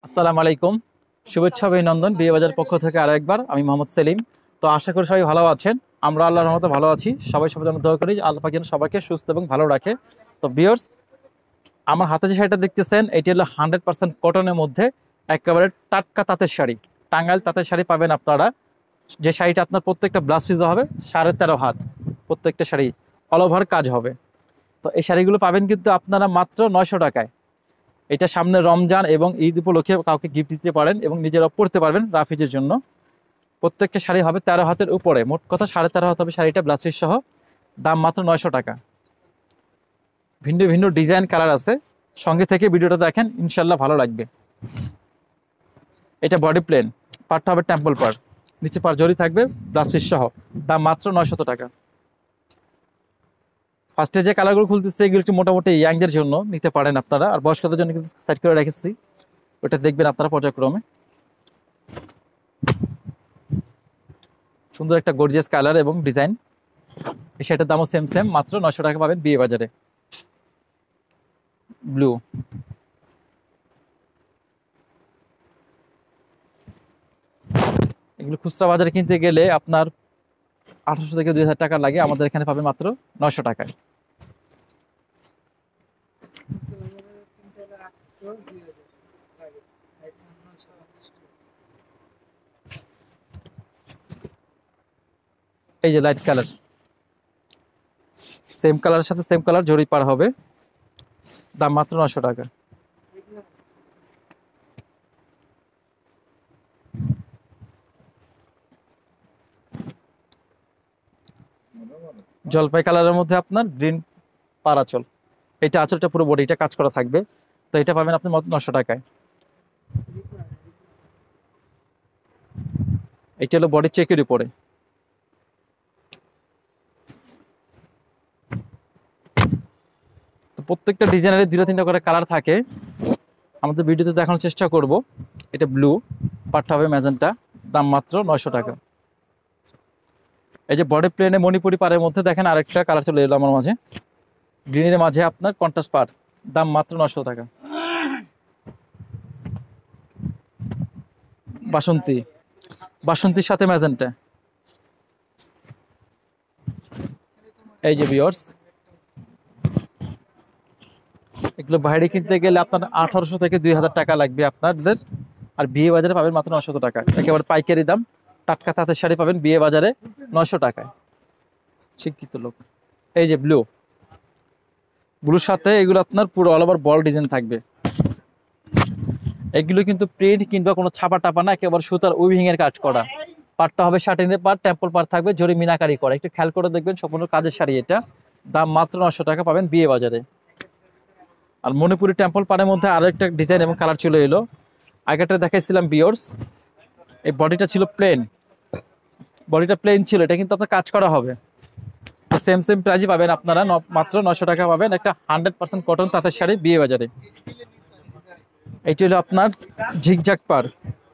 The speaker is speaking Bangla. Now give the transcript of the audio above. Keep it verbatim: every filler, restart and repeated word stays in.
আসসালামু আলাইকুম, শুভেচ্ছা অভিনন্দন বিয়ে বাজার পক্ষ থেকে আরো একবার আমি মোহাম্মদ সেলিম। তো আশা করি সবাই ভালো আছেন। আমরা আল্লাহর রহমতে ভালো আছি। সবাই সবার জন্য দোয়া করি আল্লাহ পাক যেন সবাইকে সুস্থ এবং ভালো রাখে। তো ভিউয়ার্স, আমার হাতে যে শাড়িটা দেখতেছেন এটি হলো হান্ড্রেড পার্সেন্ট কটনের মধ্যে একেবারে টাটকা তাঁতের শাড়ি। টাঙ্গাইল তাঁতের শাড়ি পাবেন আপনারা। যে শাড়িটা আপনার প্রত্যেকটা ব্লাউজ পিস হবে সাড়ে তেরো হাত, প্রত্যেকটা শাড়ি অল ওভার কাজ হবে। তো এই শাড়িগুলো পাবেন কিন্তু আপনারা মাত্র নয়শো টাকায়। এটা সামনে রমজান এবং ঈদ উপলক্ষে কাউকে গিফট দিতে পারেন এবং নিজেরা পরতে পারবেন রাফিজের জন্য। প্রত্যেকটা শাড়ি হবে তেরো হাতের উপরে, মোট কথা সাড়ে তেরো হাত হবে শাড়িটা ব্লাউজ পিস সহ। দাম মাত্র নয়শো টাকা। ভিন্ন ভিন্ন ডিজাইন কালার আছে, সঙ্গে থেকে ভিডিওটা দেখেন, ইনশাল্লাহ ভালো লাগবে। এটা বডি প্লেন, পাটটা হবে টেম্পল পার, নিচে পার জরি থাকবে ব্লাউজ পিস সহ। দাম মাত্র নয়শত টাকা। ফার্স্টে যে কালারগুলো খুলতেছে এগুলো একটু মোটামুটি ইয়াংদের জন্য নিতে পারেন আপনারা, আর বয়স্কদের জন্য কিন্তু সাইড করে রেখেছি, ওটা দেখবেন আপনারা পর্যায়ক্রমে। সুন্দর একটা গর্জিয়াস কালার এবং ডিজাইন। এই শাড়িটার দামও সেম সেম, মাত্র নয়শো টাকা পাবেন বিয়ে বাজারে। ব্লু, এগুলো খুচরা বাজারে কিনতে গেলে আপনার আঠারোশো থেকে দুই হাজার টাকা লাগে, আমাদের এখানে পাবেন মাত্র নয়শো টাকায়। এই যে লাইট কালার, সেম কালারের সাথে সেম কালার জড়ি পার হবে, দাম মাত্র নয়শো টাকা। জলপাই কালারের মধ্যে আপনার গ্রিন পার আঁচল, এটা আঁচলটা পুরো বডিটা কাজ করা থাকবে। তো এটা পাবেন আপনি মাত্র নশো টাকায়। এটা হলো বডি চেকের উপরে। তো প্রত্যেকটা ডিজাইনের দুটো তিনটা করে কালার থাকে, আমাদের ভিডিওতে দেখানোর চেষ্টা করব। এটা ব্লু, পাটটা হবে ম্যাজেন্টা, দাম মাত্র নয়শো টাকা। এই যে বডি প্লেনে মণিপুরি পাড়ের মধ্যে দেখেন আরেকটা কালার চলে এলো আমার মাঝে, গ্রিনের মাঝে আপনার কন্ট্রাস্ট পাড়, দাম মাত্র নয়শো টাকা। বাসন্তী, বাসন্তীর সাথে ম্যাজেন্টা। এই যে ভিউয়ার্স, এগুলো বাইরে কিনতে গেলে আপনার আঠারোশো থেকে দুই হাজার টাকা লাগবে আপনাদের, আর বিয়ে বাজারে পাবেন মাত্র নশো টাকা। একেবারে পাইকারি দাম। টাটকা তাঁতের শাড়ি পাবেন বিয়ে বাজারে নয়শো টাকায়। শিক্ষিত লোক। এই যে ব্লু, ব্লুর সাথে এগুলো আপনার পুরো অল ওভার বল ডিজাইন থাকবে। এগুলো কিন্তু প্রিন্ট কিংবা কোনো ছাপা টাপা না, একেবারে সুতার উইভিং এর কাজ করা। পাটটা হবে শাটিনের পাট, টেম্পল পার থাকবে, জরি মিনাকারি করা। একটু খেয়াল করে দেখবেন, সম্পূর্ণ কাজের শাড়ি এটা। দাম মাত্র নশো টাকা পাবেন বিয়ে বাজারে। আর মণিপুরি টেম্পল পাড়ের মধ্যে আরো একটা ডিজাইন এবং কালার চলে এলো। আগেটা দেখাইছিলাম ভিউয়ার্স, এই বডিটা ছিল প্লেন, বডিটা প্লেন ছিল, এটা কিন্তু আপনার কাজ করা হবে। সেম সেম প্রাইজে পাবেন আপনারা, মাত্র নশো টাকা পাবেন একটা হান্ড্রেড পার্সেন্ট কটন তাঁতের শাড়ি বিয়ে বাজারে। এইটি হলো আপনার ঝিকঝাক পার,